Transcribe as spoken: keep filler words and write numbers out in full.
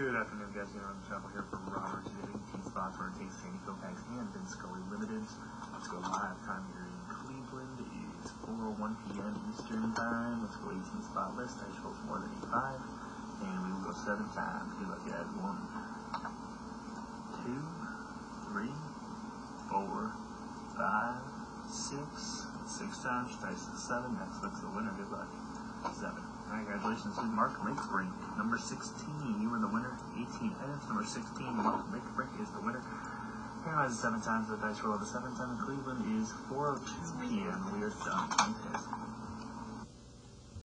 Good afternoon, guys. Here on the channel here for Robert today. Team spot for Taste Sandy, Sandy and Vin Limited. Let's go live. Time here in Cleveland is four oh one p m Eastern time. Let's go eighteen spot list. Dice rolls more than eighty-five. And we will go seven times. Good luck, guys. One, two, three, four, five, six. Six times. Dice is seven. Next looks the winner. Good luck. Seven. Alright, congratulations to Mark Lakebrink. Number sixteen, you were the winner. eighteen heads. Number sixteen, Mark Lakebrink is the winner. Randomized seven times. The dice roll of the seventh time in Cleveland is four oh two p m We are done.